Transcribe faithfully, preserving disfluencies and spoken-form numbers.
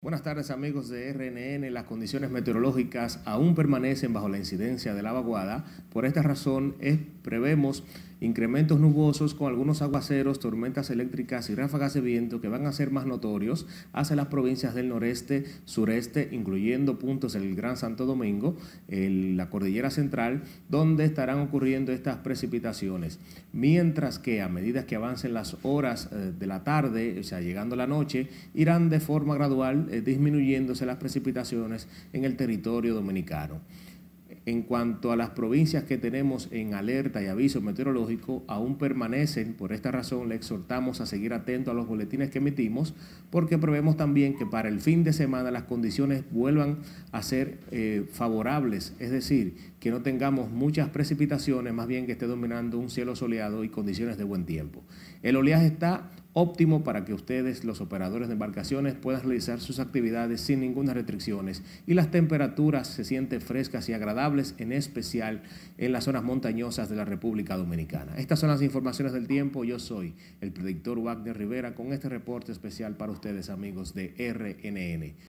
Buenas tardes amigos de R N N. Las condiciones meteorológicas aún permanecen bajo la incidencia de la vaguada. Por esta razón es, prevemos incrementos nubosos con algunos aguaceros, tormentas eléctricas y ráfagas de viento que van a ser más notorios hacia las provincias del noreste, sureste, incluyendo puntos del Gran Santo Domingo, el, la cordillera central, donde estarán ocurriendo estas precipitaciones. Mientras que a medida que avancen las horas eh, de la tarde, o sea, llegando la noche, irán de forma gradual eh, disminuyéndose las precipitaciones en el territorio dominicano. En cuanto a las provincias que tenemos en alerta y aviso meteorológico, aún permanecen. Por esta razón, le exhortamos a seguir atento a los boletines que emitimos, porque prevemos también que para el fin de semana las condiciones vuelvan a ser eh, favorables, es decir, que no tengamos muchas precipitaciones, más bien que esté dominando un cielo soleado y condiciones de buen tiempo. El oleaje está óptimo para que ustedes, los operadores de embarcaciones, puedan realizar sus actividades sin ninguna restricciones, y las temperaturas se sienten frescas y agradables, en especial en las zonas montañosas de la República Dominicana. Estas son las informaciones del tiempo. Yo soy el predictor Wagner Rivera con este reporte especial para ustedes, amigos de R N N.